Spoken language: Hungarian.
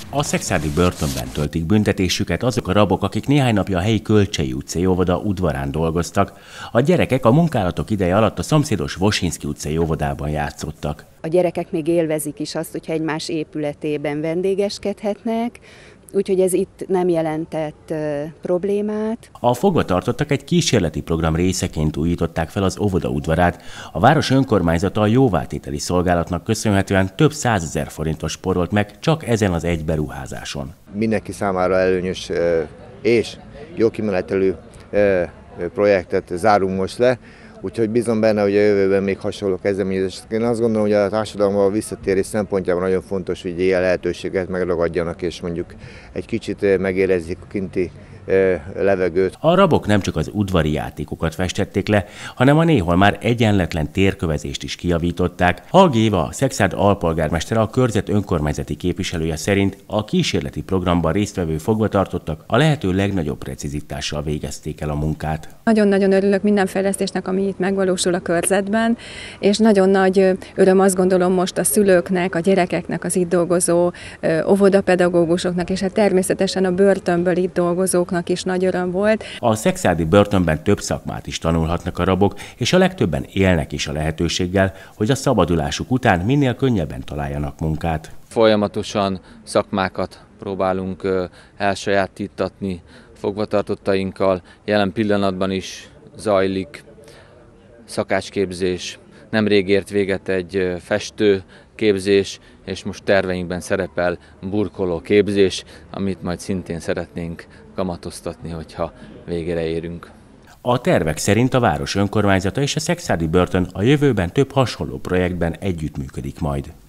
A szekszárdi börtönben töltik büntetésüket azok a rabok, akik néhány napja a helyi Kölcsei utcai óvoda udvarán dolgoztak. A gyerekek a munkálatok ideje alatt a szomszédos Vosinszky utcai óvodában játszottak. A gyerekek még élvezik is azt, hogyha egymás épületében vendégeskedhetnek, úgyhogy ez itt nem jelentett problémát. A fogvatartottak egy kísérleti program részeként újították fel az óvoda udvarát. A város önkormányzata a jóvátételi szolgálatnak köszönhetően több 100 000 forintos spórolt meg csak ezen az egy beruházáson. Mindenki számára előnyös és jó kimenetelű projektet zárunk most le, úgyhogy bízom benne, hogy a jövőben még hasonló kezdeményezések. Én azt gondolom, hogy a társadalomban visszatérés szempontjában nagyon fontos, hogy ilyen lehetőséget megragadjanak, és mondjuk egy kicsit megérezzék a kinti levegőt. A rabok nem csak az udvari játékokat festették le, hanem a néhol már egyenletlen térkövezést is kijavították. Hall Géva, a Szekszárd alpolgármestere, a körzet önkormányzati képviselője szerint a kísérleti programban résztvevő fogvatartottak a lehető legnagyobb precizitással végezték el a munkát. Nagyon-nagyon örülök minden fejlesztésnek, ami itt megvalósul a körzetben, és nagyon nagy öröm, azt gondolom, most a szülőknek, a gyerekeknek, az itt dolgozó óvodapedagógusoknak, és hát természetesen a börtönből itt dolgozóknak is nagy öröm volt. A szekszárdi börtönben több szakmát is tanulhatnak a rabok, és a legtöbben élnek is a lehetőséggel, hogy a szabadulásuk után minél könnyebben találjanak munkát. Folyamatosan szakmákat próbálunk elsajátítatni fogvatartottainkkal. Jelen pillanatban is zajlik szakácsképzés. Nemrég ért véget egy festőképzés, és most terveinkben szerepel burkoló képzés, amit majd szintén szeretnénk kamatoztatni, hogyha végére érünk. A tervek szerint a város önkormányzata és a szekszárdi börtön a jövőben több hasonló projektben együttműködik majd.